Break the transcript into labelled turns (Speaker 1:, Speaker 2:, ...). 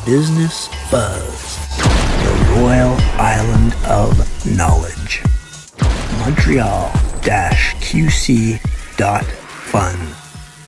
Speaker 1: business buzz. The Royal Island of Knowledge. Montreal-QC.Fun.